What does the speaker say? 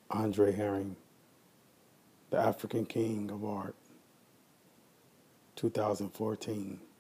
Andre Herring, The African King of Art, 2014.